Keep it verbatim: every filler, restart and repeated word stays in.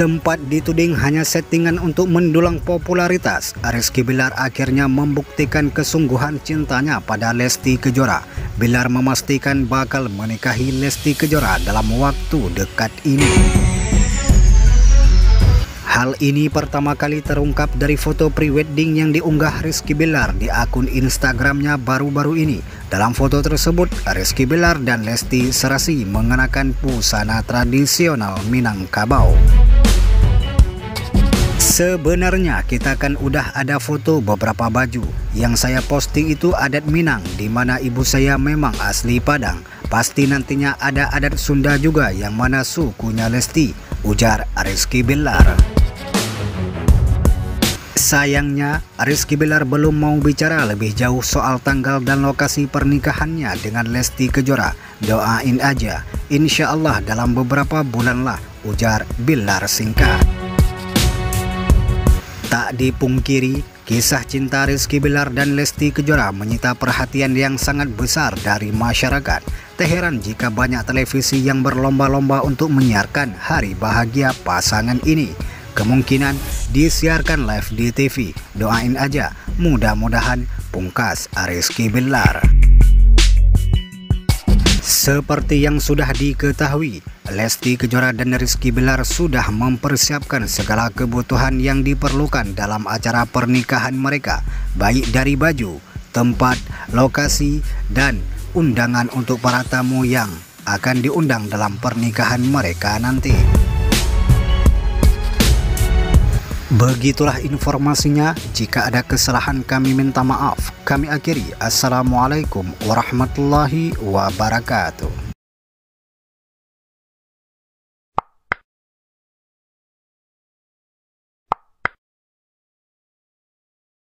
Sempat dituding hanya settingan untuk mendulang popularitas, Rizky Bilar akhirnya membuktikan kesungguhan cintanya pada Lesti Kejora. Bilar memastikan bakal menikahi Lesti Kejora dalam waktu dekat ini. Hal ini pertama kali terungkap dari foto prewedding yang diunggah Rizky Bilar di akun Instagramnya baru-baru ini. Dalam foto tersebut, Rizky Bilar dan Lesti serasi mengenakan busana tradisional Minangkabau. Sebenarnya kita kan udah ada foto beberapa baju. Yang saya posting itu adat Minang, di mana ibu saya memang asli Padang. Pasti nantinya ada adat Sunda juga yang mana sukunya Lesti, ujar Rizky Bilar. Sayangnya, Rizky Bilar belum mau bicara lebih jauh soal tanggal dan lokasi pernikahannya dengan Lesti Kejora. Doain aja, insya Allah dalam beberapa bulan lah, ujar Bilar singkat. Tak dipungkiri, kisah cinta Rizky Bilar dan Lesti Kejora menyita perhatian yang sangat besar dari masyarakat. Tak heran jika banyak televisi yang berlomba-lomba untuk menyiarkan hari bahagia pasangan ini. Kemungkinan disiarkan live di T V. Doain aja, mudah-mudahan, pungkas Rizky Bilar. Seperti yang sudah diketahui, Lesti Kejora dan Rizky Bilar sudah mempersiapkan segala kebutuhan yang diperlukan dalam acara pernikahan mereka, baik dari baju, tempat, lokasi, dan undangan untuk para tamu yang akan diundang dalam pernikahan mereka nanti. Begitulah informasinya. Jika ada kesalahan kami minta maaf. Kami akhiri. Assalamualaikum warahmatullahi wabarakatuh.